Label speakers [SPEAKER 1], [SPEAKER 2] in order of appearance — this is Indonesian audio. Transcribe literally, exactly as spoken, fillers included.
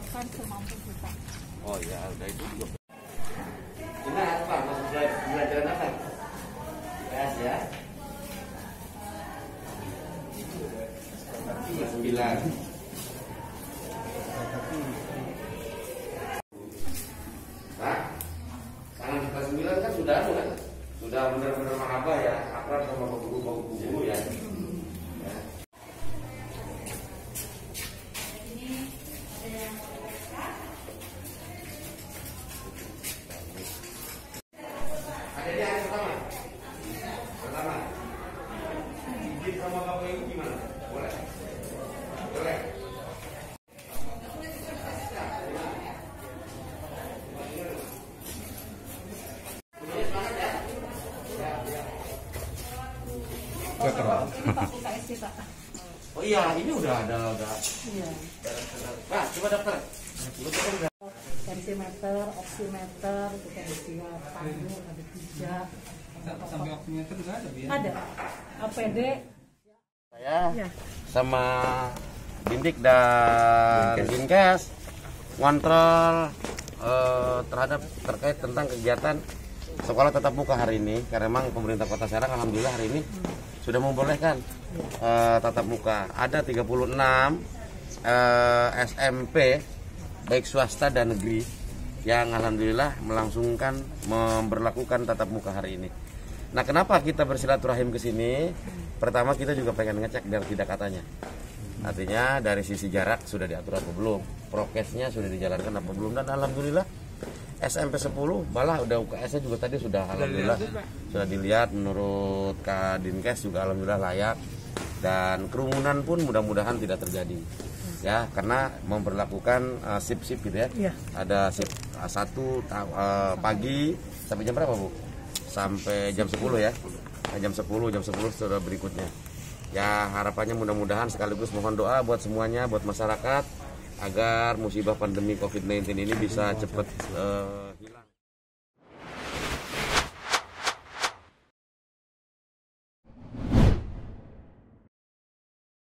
[SPEAKER 1] siapkan semampu kita.
[SPEAKER 2] Oh ya, udah itu juga. Ini apa? Masuk belajaran apa? Gas ya. Sembilan. Nah, karena di kelas sembilan kan sudah kan, sudah benar-benar mahabah ya, akrab sama guru-guru ya. Ada yang pertama, pertama, izin sama bapak ibu gimana? Boleh, boleh. Oh iya, ini udah ada, udah.
[SPEAKER 1] Iya.
[SPEAKER 2] Nah, coba dokter.
[SPEAKER 1] Tensimeter, oximeter, kita siap, pandu, ada tiga.
[SPEAKER 3] Sampai oximeter juga ada, ya?
[SPEAKER 1] Ada. A P D.
[SPEAKER 2] Saya
[SPEAKER 1] Ya.
[SPEAKER 2] sama Dindik dan Dinkes ngontrol eh, terhadap terkait tentang kegiatan sekolah tatap muka hari ini, karena memang pemerintah Kota Serang alhamdulillah hari ini sudah membolehkan eh, tatap muka. Ada tiga puluh enam eh, S M P baik swasta dan negeri yang alhamdulillah melangsungkan memberlakukan tatap muka hari ini. Nah, kenapa kita bersilaturahim ke sini? Pertama, kita juga pengen ngecek dari tidak katanya. Artinya dari sisi jarak sudah diatur apa belum, prokesnya sudah dijalankan apa belum, dan alhamdulillah S M P sepuluh malah udah U K S-nya juga tadi sudah alhamdulillah sudah dilihat, menurut Kak Dinkes juga alhamdulillah layak, dan kerumunan pun mudah-mudahan tidak terjadi ya, karena memperlakukan uh, sip-sip gitu ya.
[SPEAKER 1] Ya.
[SPEAKER 2] Ada sip uh, satu uh, pagi sampai jam berapa Bu? Sampai jam sepuluh ya. Jam sepuluh, jam sepuluh sudah berikutnya. Ya, harapannya mudah-mudahan sekaligus mohon doa buat semuanya, buat masyarakat agar musibah pandemi covid sembilan belas ini bisa cepat uh, hilang.